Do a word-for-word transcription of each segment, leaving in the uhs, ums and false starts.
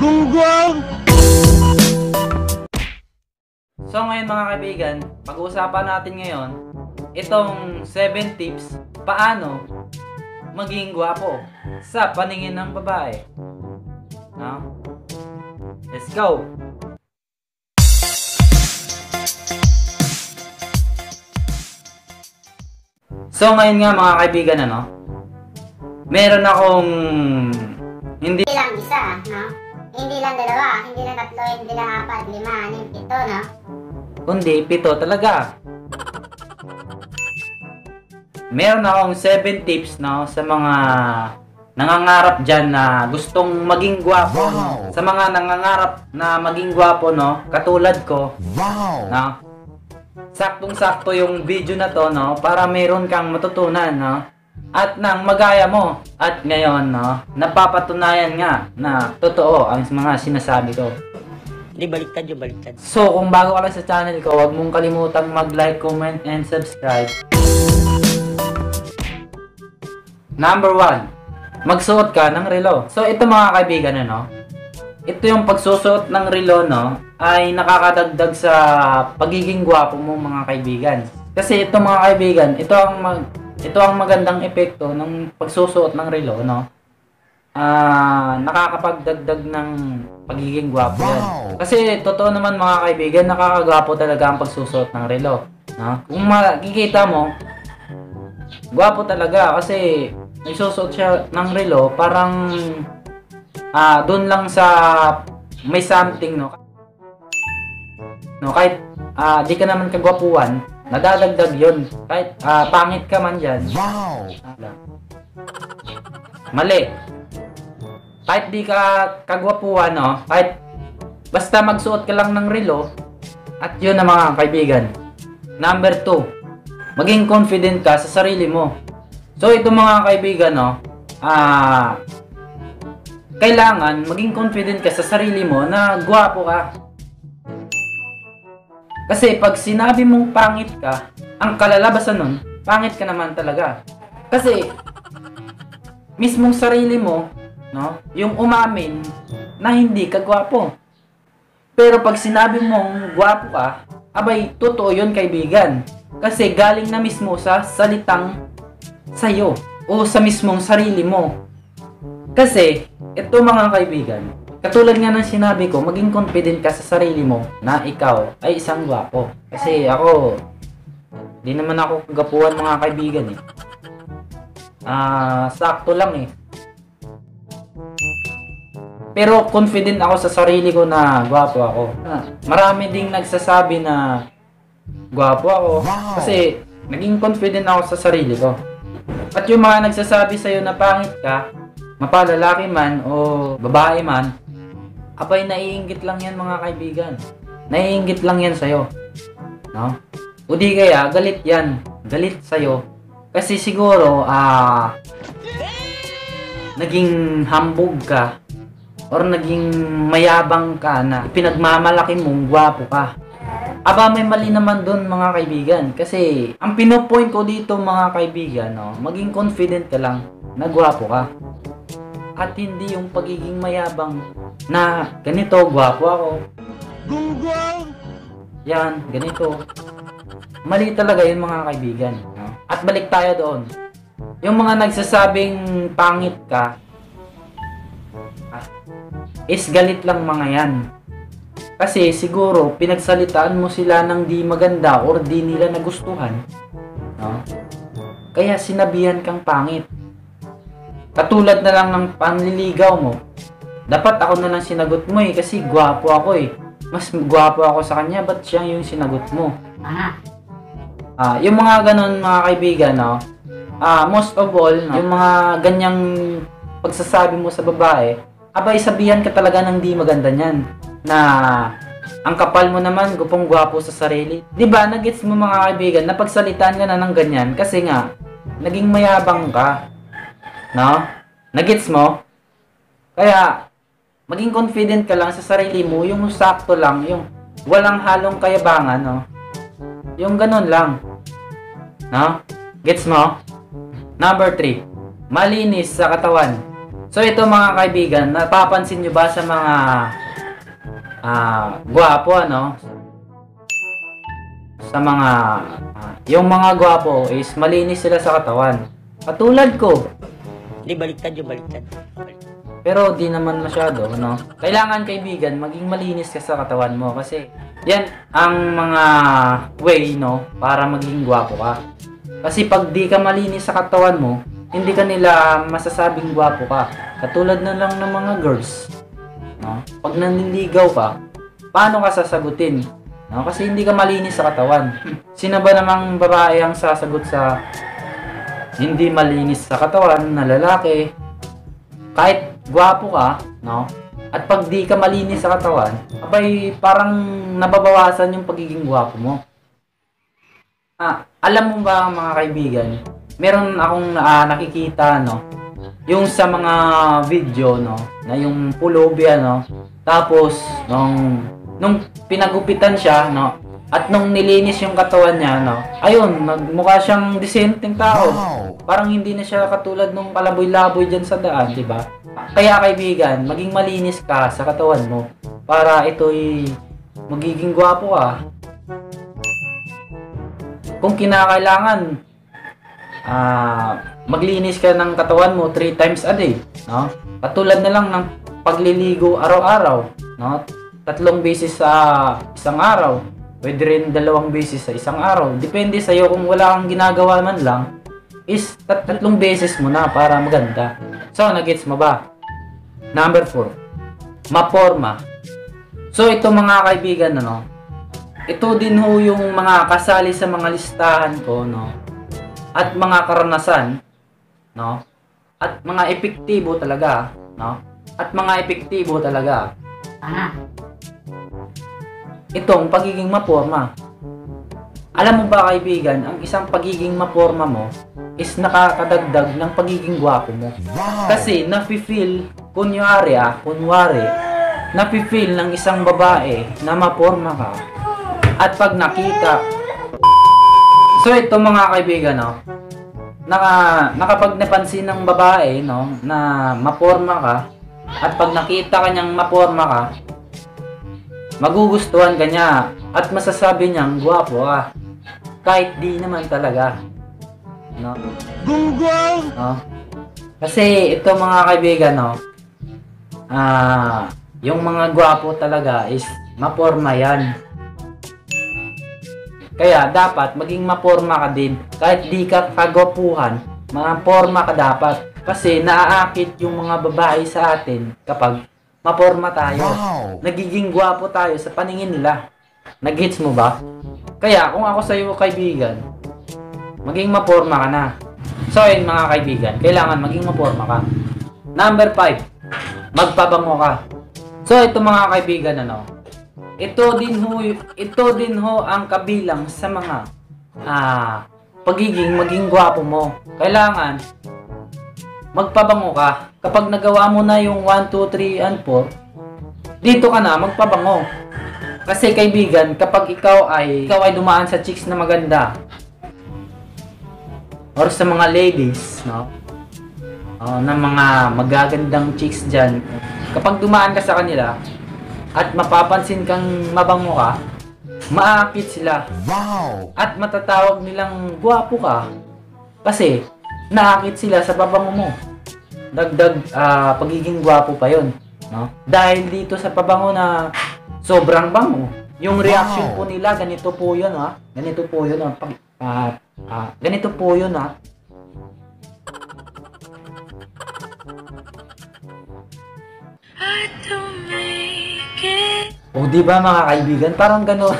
Gunggong! So ngayon mga kaibigan, pag-uusapan natin ngayon itong seven tips paano maging gwapo sa paningin ng babae. No? Let's go! So ngayon nga mga kaibigan, ano, meron akong hindi Hindi lang isa, no? Hindi lang dalawa, hindi lang tatlo, hindi lang apat, lima, anim, pito, no? kundi pito talaga. Meron akong seven tips, no, sa mga nangangarap dyan na gustong maging gwapo. Wow. Sa mga nangangarap na maging gwapo, no, katulad ko. Wow! No? Saktong-sakto yung video na to, no, para meron kang matutunan, no? At nang magaya mo. At ngayon, no, napapatunayan nga na totoo ang mga sinasabi ko. Hindi, baliktad yung baliktad. So, kung bago ka lang sa channel ko, huwag mong kalimutang mag-like, comment, and subscribe. Number one, magsuot ka ng relo. So, ito mga kaibigan, ano, ito yung pagsusuot ng relo, no, ay nakakadagdag sa pagiging gwapo mo mga kaibigan. Kasi ito mga kaibigan, ito ang mag, ito ang magandang epekto ng pagsusuot ng relo, no. Ah, nakakapagdagdag ng pagiging gwapo yan. Wow. Kasi totoo naman mga kaibigan, nakakagwapo talaga ang pagsusuot ng relo, no. Kung makikita mo, gwapo talaga kasi nagsusuot siya ng relo, parang ah doon lang sa may something, no. No, kahit ah di ka naman kagwapuan, nadadagdag 'yon. Kahit ah pangit ka man diyan. Wow! Mali. Kahit di ka kagwapuan, no, kahit basta magsuot ka lang ng relo, at 'yun na mga kaibigan. Number two, maging confident ka sa sarili mo. So ito mga kaibigan, no, ah kailangan maging confident ka sa sarili mo na gwapo ka. Kasi pag sinabi mong pangit ka, ang kalalabasan nun, pangit ka naman talaga. Kasi mismong sarili mo, no, yung umamin na hindi ka gwapo. Pero pag sinabi mong gwapo ka, abay totoo yun kaibigan. Kasi galing na mismo sa salitang sayo o sa mismong sarili mo. Kasi ito mga kaibigan, katulad nga ng sinabi ko, maging confident ka sa sarili mo na ikaw ay isang gwapo. Kasi ako, di naman ako kagapuhan mga kaibigan eh. Ah, sakto lang eh. Pero confident ako sa sarili ko na gwapo ako. Ah, marami ding nagsasabi na gwapo ako. Wow. Kasi naging confident ako sa sarili ko. At yung mga nagsasabi sa'yo na pangit ka, mapalalaki man o babae man, abay naiinggit lang yan mga kaibigan. Naiinggit lang yan sa'yo. No? O di kaya, galit yan. Galit sa'yo. Kasi siguro, ah, naging hambog ka or naging mayabang ka na pinagmamalaki mong gwapo ka. Aba, may mali naman doon mga kaibigan. Kasi, ang pinopoint ko dito mga kaibigan, no, maging confident ka lang na gwapo ka. At hindi yung pagiging mayabang na ganito, gwapo ako. Gunggong! Yan, ganito. Mali talaga yun mga kaibigan. No? At balik tayo doon. Yung mga nagsasabing pangit ka, ah, is galit lang mga yan. Kasi siguro pinagsalitaan mo sila ng di maganda or di nila nagustuhan. No? Kaya sinabihan kang pangit. Katulad na lang ng panliligaw mo. Dapat ako na lang sinagot mo eh, kasi gwapo ako eh. Mas gwapo ako sa kanya, ba't siya yung sinagot mo? Ah, Ah, yung mga ganun mga kaibigan, no? Ah, most of all, no, yung mga ganyang pagsasabi mo sa babae, abay sabihan ka talaga ng di maganda niyan. Na ang kapal mo naman, gupong gwapo sa sarili. 'Di ba? Nagets mo mga kaibigan, napagsalitaan ka na ng ganyan kasi nga naging mayabang ka. No? Nagets mo? Kaya, maging confident ka lang sa sarili mo, yung sakto lang, yung walang halong kayabangan, no? Yung ganun lang. No? Gets mo? Number three, malinis sa katawan. So ito mga kaibigan, napapansin nyo ba sa mga ah gwapo ano? Sa mga ah, yung mga gwapo is malinis sila sa katawan. Katulad ko. Hindi, baliktad yung baliktad. Pero di naman masyado, no? Kailangan kaibigan, maging malinis ka sa katawan mo kasi yan ang mga way, no? Para maging gwapo ka. Kasi pag di ka malinis sa katawan mo, hindi ka nila masasabing gwapo ka. Katulad na lang ng mga girls, no? Pag nanliligaw ka, paano ka sasagutin? No? Kasi hindi ka malinis sa katawan. Sino ba namang babae ang sasagot sa hindi malinis sa katawan na lalaki? Kahit gwapo ka, no? At pag di ka malinis sa katawan, abay parang nababawasan yung pagiging gwapo mo. Ah, alam mo ba mga kaibigan, meron akong uh, nakikita, no? Yung sa mga video, no? Na yung pulubi, ano? Tapos, nung, nung pinagupitan siya, no? At nung nilinis yung katawan niya, no? Ayun, nagmukha siyang disenteng tao. Parang hindi na siya katulad nung kalaboy-laboy dyan sa daan, di ba? Kaya kaibigan, maging malinis ka sa katawan mo para ito'y magiging gwapo ka. Kung kinakailangan, ah, maglinis ka ng katawan mo three times a day, no? Katulad na lang ng pagliligo araw-araw, no? Tatlong beses sa isang araw, pwede rin dalawang beses sa isang araw. Depende sa iyo kung wala kang ginagawa man lang, is tat tatlong beses mo na para maganda. So, nagets mo ba? Number four, maporma. So, ito mga kaibigan, ano? Ito din ho yung mga kasali sa mga listahan ko, no? At mga karanasan, no? At mga epektibo talaga, no? At mga epektibo talaga. Ah. Itong pagiging maporma. Alam mo ba kaibigan, ang isang pagiging maporma mo is nakakadagdag ng pagiging gwapo mo. Kasi nafe-feel, kunyari ah, kunwari, nafe-feel ng isang babae na maporma ka. At pag nakita, so ito mga kaibigan, no, naka, nakapag napansin ng babae, no, na maporma ka, at pag nakita kanyang maporma ka, magugustuhan ka niya, at masasabi niyang gwapo ka, kahit di naman talaga, no? Gunggong! No? Kasi ito mga kaibigan, no, ah, yung mga gwapo talaga is maporma yan. Kaya dapat maging maporma ka din. Kahit di ka kagwapuhan, maporma ka dapat. Kasi naaakit yung mga babae sa atin kapag maporma tayo. Wow. Nagiging gwapo tayo sa paningin nila. Nag-hits mo ba? Kaya kung ako sa iyo kaibigan, maging maporma ka na. So yun mga kaibigan, kailangan maging maporma ka. Number five, magpabango ka. So ito mga kaibigan, ano, ito din ho, ito din ho ang kabilang sa mga ah, pagiging maging gwapo mo. Kailangan magpabango ka. Kapag nagawa mo na yung one, two, three, and four, dito ka na magpabango. Kasi kaibigan, kapag ikaw ay ikaw ay dumaan sa chicks na maganda or sa mga ladies, no? Uh, na mga magagandang chicks dyan, kapag dumaan ka sa kanila at mapapansin kang mabango ka, maakit sila. Wow! At matatawag nilang gwapo ka kasi naakit sila sa pabango mo. Dagdag uh, pagiging gwapo pa yon, no? Dahil dito sa pabango na sobrang bango, yung reaction Wow. po nila, ganito po yun, ha? Ganito po yun, ha? Pag, uh, uh, ganito po yun, ha? O, di ba mga kaibigan? Parang gano'n.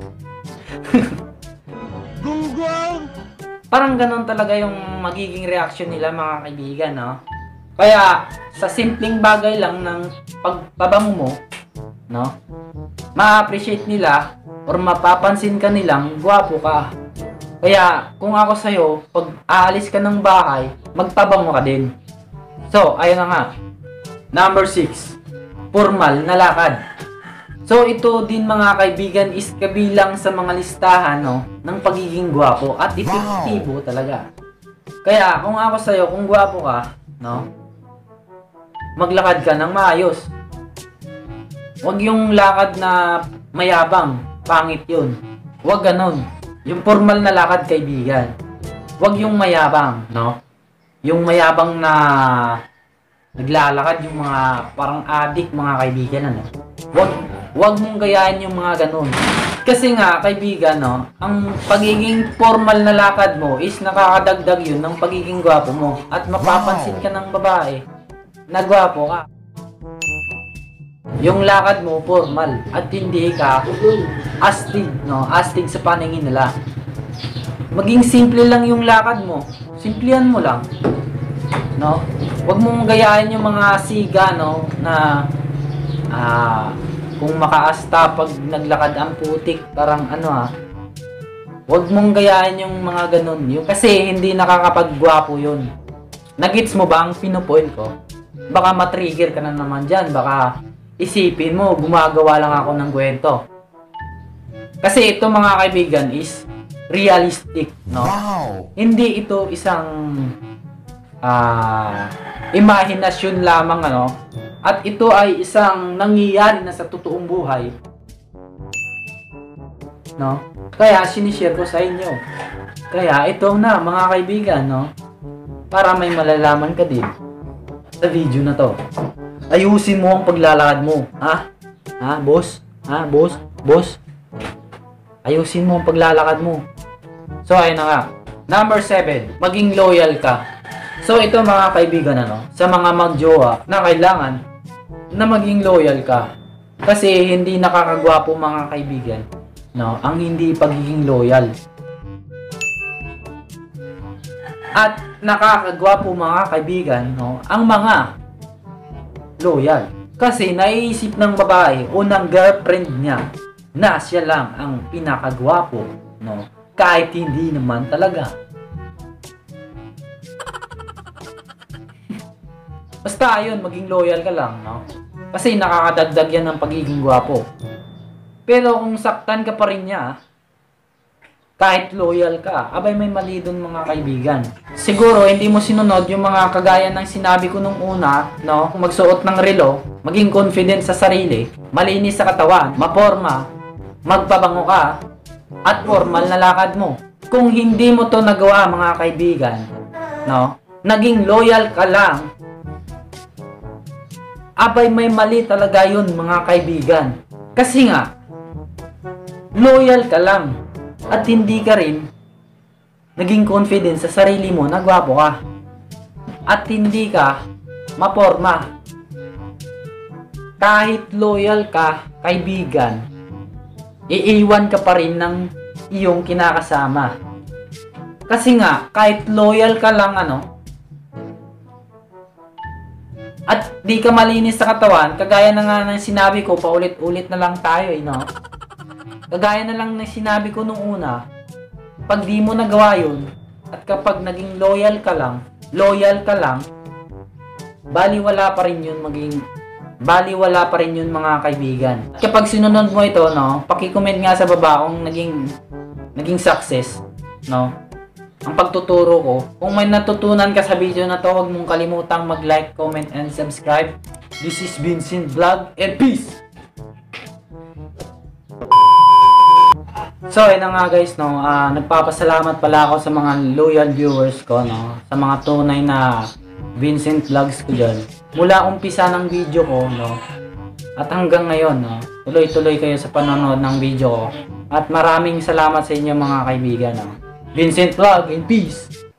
Gunggong! Parang gano'n talaga yung magiging reaction nila mga kaibigan, no? Kaya, sa simpleng bagay lang ng pagpabango mo, no? Ma-appreciate nila or mapapansin ka nilang gwapo ka. Kaya, kung ako sa'yo, pag aalis ka ng bahay, magpabango ka din. So, ayun na nga. Number six, formal na lakad. So, ito din mga kaibigan is kabilang sa mga listahan, no, ng pagiging gwapo at epektibo talaga. Kaya, kung ako sa'yo, kung gwapo ka, no, maglakad ka ng maayos. Huwag yung lakad na mayabang, pangit yun. Huwag ganon. Yung formal na lakad, kaibigan. Huwag yung mayabang, no? Yung mayabang na naglalakad, yung mga parang adik, mga kaibigan, ano? Huwag, huwag mong gayahin yung mga ganon. Kasi nga, kaibigan, no, ang pagiging formal na lakad mo is nakakadagdag yun ng pagiging gwapo mo. At mapapansin ka ng babae na gwapo ka. Yung lakad mo, formal. At hindi ka astig, no, astig sa paningin nila. Maging simple lang yung lakad mo. Simplihan mo lang. No? Huwag mong gayahin yung mga siga, no, na ah, kung makaasta pag naglakad ang putik, parang ano ah. Huwag mong gayahin yung mga ganun. Yung, kasi hindi nakakapaggwapo yun. Nagits mo ba ang pinupoint ko? Baka matrigger ka na naman dyan. Baka isipin mo, gumagawa lang ako ng kwento. Kasi ito mga kaibigan is realistic, no? Wow! Hindi ito isang ah, imahinasyon lamang, ano? At ito ay isang nangyayari na sa totoong buhay. No? Kaya sinishare ko sa inyo. Kaya ito na mga kaibigan, no? Para may malalaman ka din sa video na to. Ayusin mo ang paglalakad mo, ha? Ha, boss? Ha, boss? Boss? Ayusin mo ang paglalakad mo. So ayun na nga. Number seven, maging loyal ka. So ito mga kaibigan, ano, sa mga magjowa na kailangan na maging loyal ka. Kasi hindi nakakagwapo mga kaibigan, no, ang hindi pagiging loyal. At nakakagwapo mga kaibigan, no, ang mga loyal. Kasi naiisip ng babae o ng girlfriend niya na siya lang ang pinakagwapo, no, kahit hindi naman talaga. Basta ayun, maging loyal ka lang, no? Kasi nakakadagdag yan ng pagiging gwapo. Pero kung saktan ka pa rin niya, kahit loyal ka, abay may mali dun mga kaibigan. Siguro hindi mo sinunod yung mga kagaya ng sinabi ko nung una, no? Magsuot ng relo, maging confident sa sarili, malinis sa katawan, maporma, magpabango ka, at formal na lakad mo. Kung hindi mo to nagawa mga kaibigan, no? Naging loyal ka lang, abay may mali talaga yun mga kaibigan. Kasi nga, loyal ka lang at hindi ka rin naging confident sa sarili mo na gwapo ka. At hindi ka maporma. Kahit loyal ka, kaibigan, iiwan ka pa rin ng iyong kinakasama. Kasi nga, kahit loyal ka lang, ano, at di ka malinis sa katawan, kagaya na nga ng sinabi ko, paulit-ulit na lang tayo, eh, no? Kagaya na lang ng sinabi ko nung una, pag di mo nagawa yun, at kapag naging loyal ka lang, loyal ka lang, baliwala pa rin yun maging, baliwala pa rin yun mga kaibigan. At kapag sinunod mo ito, no, paki-comment nga sa baba kung naging, naging success, no? Ang pagtuturo ko. Kung may natutunan ka sa video na to, huwag mong kalimutang mag-like, comment, and subscribe. This is Vincent Vlog, and peace! So, yun na nga guys, no, uh, nagpapasalamat pala ako sa mga loyal viewers ko, no, sa mga tunay na Vincent Vlogs ko dyan. Mula umpisa ng video ko, no, at hanggang ngayon, no, tuloy-tuloy kayo sa panonood ng video ko. At maraming salamat sa inyo mga kaibigan, no. Vincent Vlog, and peace!